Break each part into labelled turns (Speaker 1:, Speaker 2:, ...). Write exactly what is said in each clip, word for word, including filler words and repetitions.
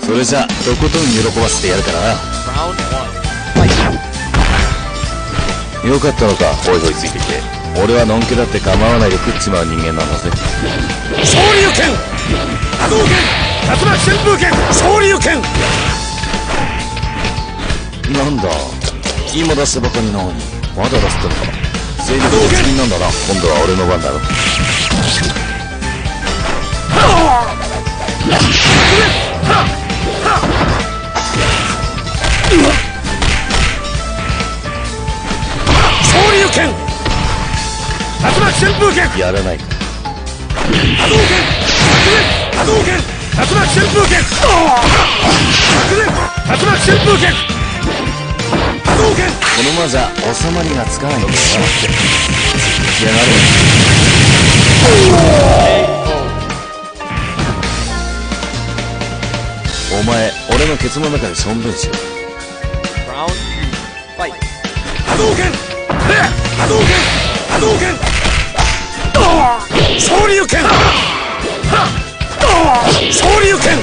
Speaker 1: それじゃとことん喜ばせてやるからな。よかったのか、ホイホイついてきて。俺はのんけだって構わないで食っちまう人間なんだぜ。
Speaker 2: 昇竜拳、波動拳、竜巻旋風拳、昇竜拳。
Speaker 1: なんだ今出したばかりなのにまだ出すってのか。勢力の責任なんだな。今度は俺の番だろ。
Speaker 2: 昇竜拳、竜巻旋風拳。
Speaker 1: やらないか。
Speaker 2: 波動拳、波動拳、竜巻旋風拳。竜巻旋風拳。波動拳。
Speaker 1: このままじゃ収まりがつかないんだよな。やがれ。お前俺のケツの中でしょんべんしろ。
Speaker 2: 波動拳、波動拳、波動拳。昇竜拳、昇竜拳。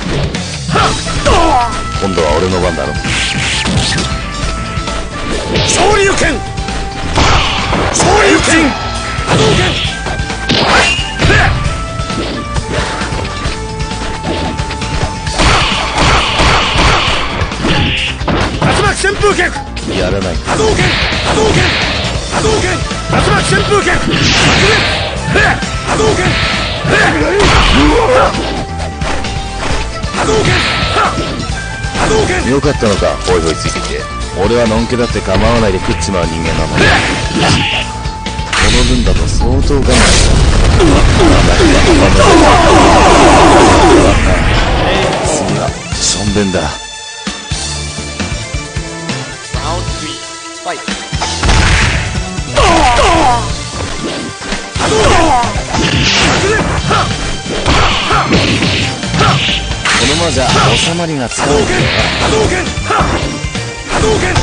Speaker 1: 今度は俺の番だろ。
Speaker 2: 昇竜拳、昇竜拳、波動拳。竜巻旋風拳。
Speaker 1: やらないか。
Speaker 2: 波動拳、波動拳、波動拳、竜巻旋風拳。波動拳、波動拳、波動拳。
Speaker 1: よかったのか、ホイホイついてきて。俺はのんけだって構わないで食っちまう人間なんだ。この分だと相当我慢した。次はしょんべんだ。このままじゃ収まりがつかないんだよな。
Speaker 2: 波動拳、波動拳、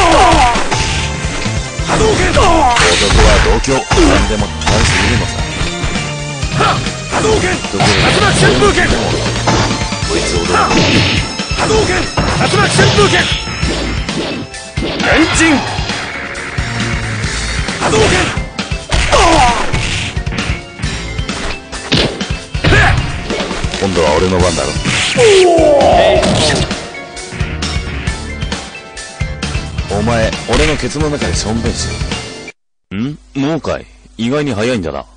Speaker 2: 波動拳。
Speaker 1: 男は同居。何でも試してみるのさ。
Speaker 2: 波動拳、
Speaker 1: どこ
Speaker 2: 竜巻旋風拳。
Speaker 1: こいつ踊る。
Speaker 2: 波動拳、竜巻旋風拳。レンチン。波動拳。
Speaker 1: 今度は俺の番だろ。お前俺のケツの中でしょんべんしろ。んもうかい。意外に早いんだな。